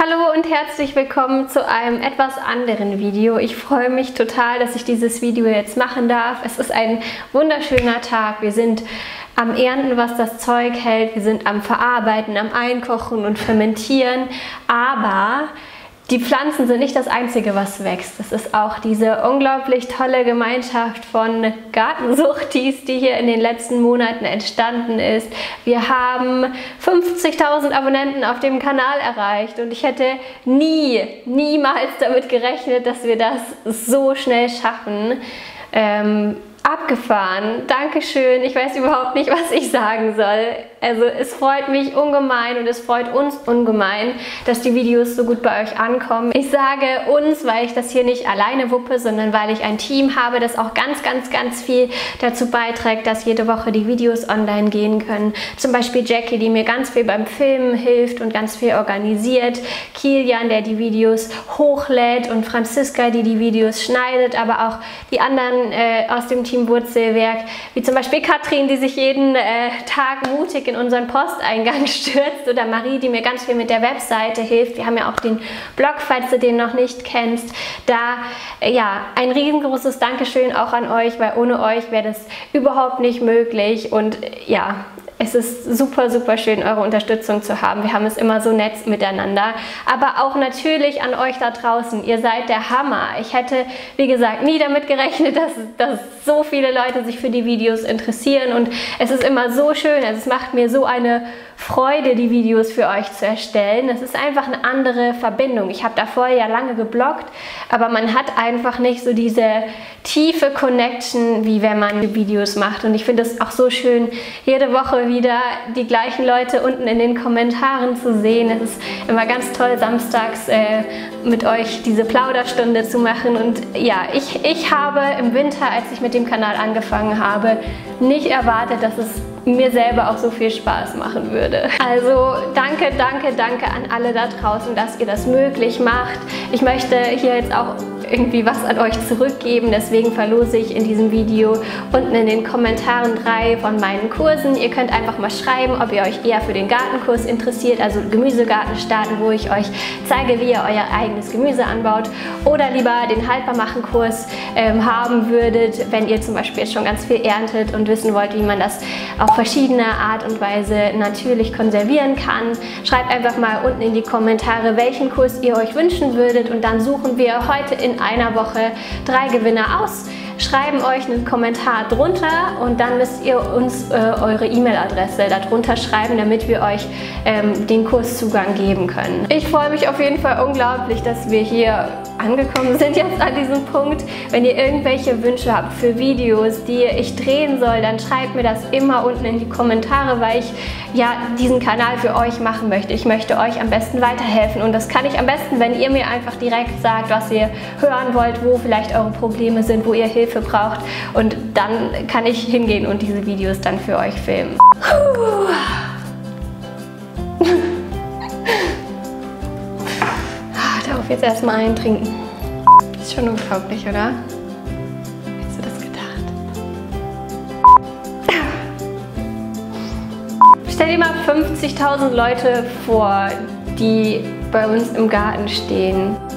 Hallo und herzlich willkommen zu einem etwas anderen Video. Ich freue mich total, dass ich dieses Video jetzt machen darf. Es ist ein wunderschöner Tag. Wir sind am Ernten, was das Zeug hält. Wir sind am Verarbeiten, am Einkochen und Fermentieren. Aber die Pflanzen sind nicht das Einzige, was wächst. Es ist auch diese unglaublich tolle Gemeinschaft von Gartensuchtis, die hier in den letzten Monaten entstanden ist. Wir haben 50.000 Abonnenten auf dem Kanal erreicht und ich hätte niemals damit gerechnet, dass wir das so schnell schaffen. Abgefahren. Dankeschön. Ich weiß überhaupt nicht, was ich sagen soll. Also es freut mich ungemein und es freut uns ungemein, dass die Videos so gut bei euch ankommen. Ich sage uns, weil ich das hier nicht alleine wuppe, sondern weil ich ein Team habe, das auch ganz viel dazu beiträgt, dass jede Woche die Videos online gehen können. Zum Beispiel Jackie, die mir ganz viel beim Filmen hilft und ganz viel organisiert. Kilian, der die Videos hochlädt, und Franziska, die die Videos schneidet, aber auch die anderen aus dem Team Wurzelwerk, wie zum Beispiel Katrin, die sich jeden Tag mutig in unseren Posteingang stürzt, oder Marie, die mir ganz viel mit der Webseite hilft. Wir haben ja auch den Blog, falls du den noch nicht kennst. Da, ja, ein riesengroßes Dankeschön auch an euch, weil ohne euch wäre das überhaupt nicht möglich. Und ja, es ist super schön, eure Unterstützung zu haben. Wir haben es immer so nett miteinander. Aber auch natürlich an euch da draußen. Ihr seid der Hammer. Ich hätte, wie gesagt, nie damit gerechnet, dass so viele Leute sich für die Videos interessieren. Und es ist immer so schön. Also es macht mir so eine Freude, die Videos für euch zu erstellen. Es ist einfach eine andere Verbindung. Ich habe davor ja lange gebloggt, aber man hat einfach nicht so diese tiefe Connection, wie wenn man Videos macht. Und ich finde es auch so schön, jede Woche wieder die gleichen Leute unten in den Kommentaren zu sehen. Es ist immer ganz toll, samstags mit euch diese Plauderstunde zu machen. Und ja, ich habe im Winter, als ich mit dem Kanal angefangen habe, nicht erwartet, dass es mir selber auch so viel Spaß machen würde. Also danke an alle da draußen, dass ihr das möglich macht. Ich möchte hier jetzt auch irgendwie was an euch zurückgeben, deswegen verlose ich in diesem Video unten in den Kommentaren 3 von meinen Kursen. Ihr könnt einfach mal schreiben, ob ihr euch eher für den Gartenkurs interessiert, also Gemüsegarten starten, wo ich euch zeige, wie ihr euer eigenes Gemüse anbaut, oder lieber den Haltbarmachen-Kurs haben würdet, wenn ihr zum Beispiel jetzt schon ganz viel erntet und wissen wollt, wie man das auf verschiedene Art und Weise natürlich konservieren kann. Schreibt einfach mal unten in die Kommentare, welchen Kurs ihr euch wünschen würdet, und dann suchen wir heute in einer Woche 3 Gewinner aus. Schreiben euch einen Kommentar drunter und dann müsst ihr uns eure E-Mail-Adresse darunter schreiben, damit wir euch den Kurszugang geben können. Ich freue mich auf jeden Fall unglaublich, dass wir hier angekommen sind jetzt an diesem Punkt. Wenn ihr irgendwelche Wünsche habt für Videos, die ich drehen soll, dann schreibt mir das immer unten in die Kommentare, weil ich ja diesen Kanal für euch machen möchte. Ich möchte euch am besten weiterhelfen, und das kann ich am besten, wenn ihr mir einfach direkt sagt, was ihr hören wollt, wo vielleicht eure Probleme sind, wo ihr Hilfe braucht, und dann kann ich hingehen und diese Videos dann für euch filmen. Darauf jetzt erstmal eintrinken. Ist schon unglaublich, oder? Hättest du das gedacht? Stell dir mal 50.000 Leute vor, die bei uns im Garten stehen.